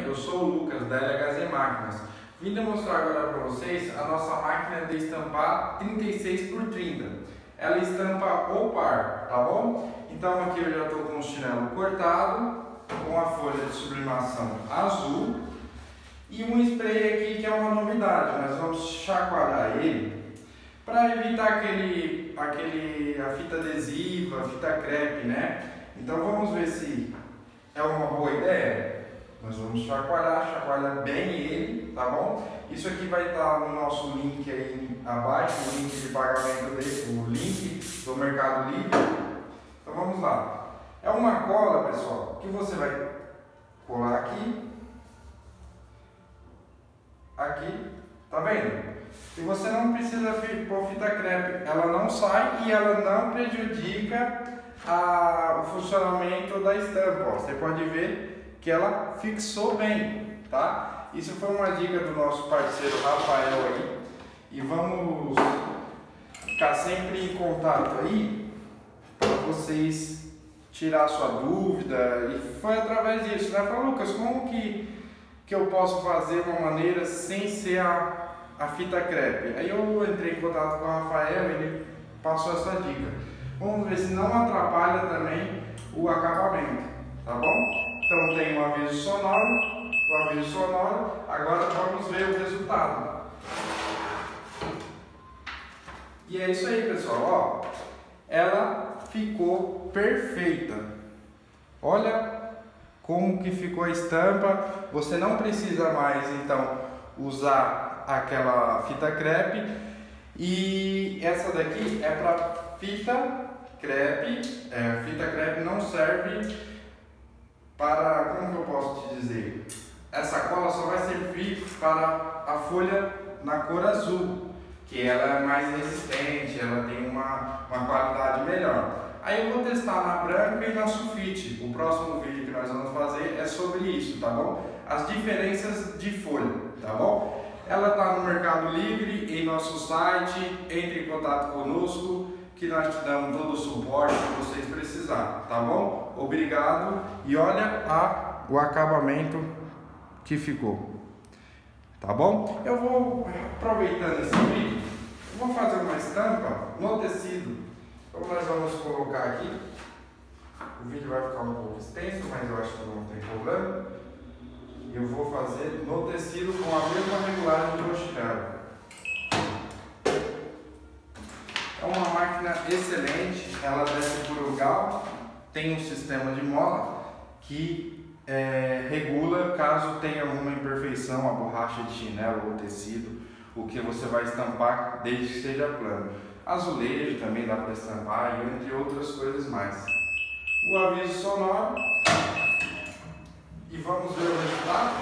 bem? Eu sou o Lucas da LHZ Máquinas. Vim demonstrar agora para vocês a nossa máquina de estampar 36x30. Ela estampa ou par, tá bom? Então aqui eu já estou com o chinelo cortado, com a folha de sublimação azul e um spray aqui que é uma novidade. Nós vamos chacoalhar ele para evitar a fita adesiva, a fita crepe, né? Então vamos ver se é uma boa ideia. Nós vamos chacoalhar bem ele, tá bom? Isso aqui vai estar no nosso link aí abaixo, o link de pagamento dele, o link do Mercado Livre. Então vamos lá. É uma cola, pessoal, que você vai colar aqui, tá vendo? E você não precisa pôr fita crepe, ela não sai e ela não prejudica o funcionamento da estampa. Ó. Você pode ver que ela fixou bem, tá? Isso foi uma dica do nosso parceiro Rafael aí, e vamos ficar sempre em contato aí para vocês tirar sua dúvida. E foi através disso, né? Falou, Lucas, como que eu posso fazer uma maneira sem ser a fita crepe? Aí eu entrei em contato com o Rafael e ele passou essa dica. Vamos ver se não atrapalha também o acabamento, tá bom? Então tem um aviso sonoro, agora vamos ver o resultado. E é isso aí, pessoal, ó, ela ficou perfeita. Olha como que ficou a estampa. Você não precisa mais então usar aquela fita crepe, e essa daqui é para fita crepe. Fita crepe não serve para, como que eu posso te dizer? Essa cola só vai servir para a folha na cor azul, que ela é mais resistente, ela tem uma qualidade melhor. Aí eu vou testar na branca e na sulfite. O próximo vídeo que nós vamos fazer é sobre isso, tá bom? As diferenças de folha, tá bom? Ela está no Mercado Livre, em nosso site. Entre em contato conosco, que nós te damos todo o suporte que vocês precisarem, tá bom? Obrigado, e olha o acabamento que ficou, tá bom? Eu vou, aproveitando esse vídeo, eu vou fazer uma estampa no tecido. Então nós vamos colocar aqui, o vídeo vai ficar um pouco extenso, mas eu acho que não tem problema. E eu vou fazer no tecido com a mesma regulagem do meu chinelo. É uma máquina excelente, ela desce por urgal, tem um sistema de mola que regula caso tenha alguma imperfeição, a borracha de chinelo ou tecido, o que você vai estampar desde que seja plano. Azulejo também dá para estampar, e entre outras coisas mais. O aviso sonoro, e vamos ver o resultado.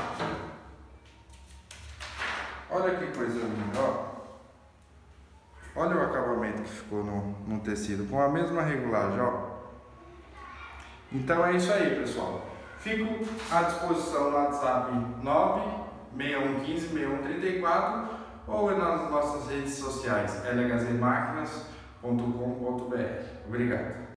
Olha que coisa linda, ó. Olha o acabamento que ficou no tecido, com a mesma regulagem, ó. Então é isso aí, pessoal. Fico à disposição no WhatsApp 961156134 ou nas nossas redes sociais lhzmaquinas.com.br. Obrigado.